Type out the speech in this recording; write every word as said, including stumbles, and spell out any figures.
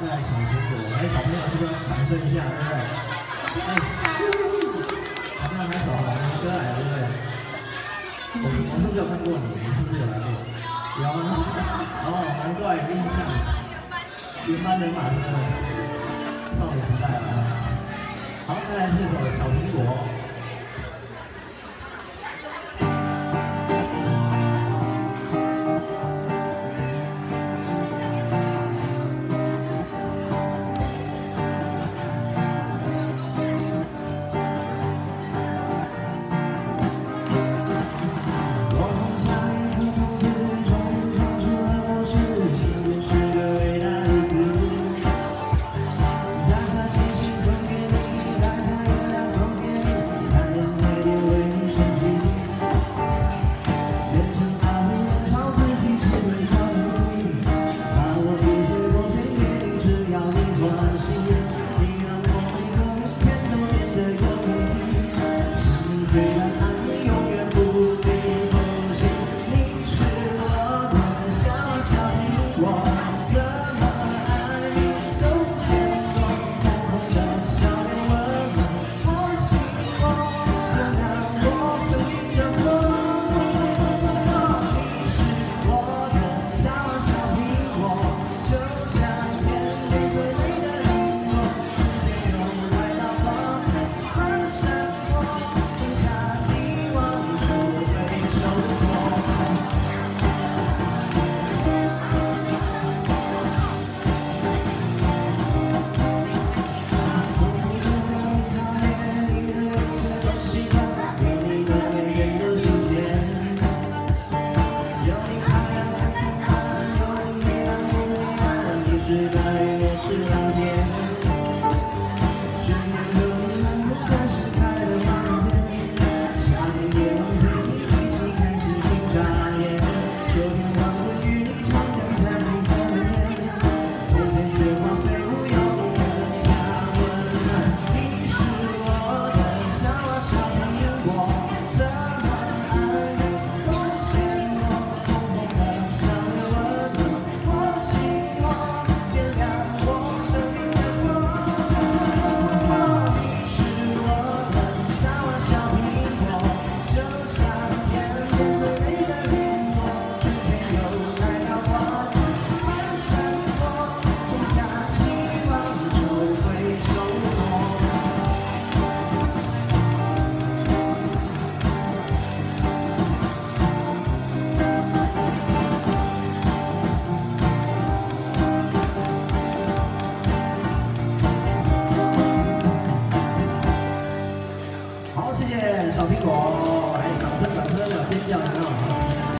再来小苹果，哎，小朋友是不是掌声一下，对不对？哎，小朋友拍手好，你哥来，对不对？我我是不是有看过你？你是不是有来过？有啊，哦，难怪有印象。原班人马是不是？少女时代啊。好，再来这首小苹果。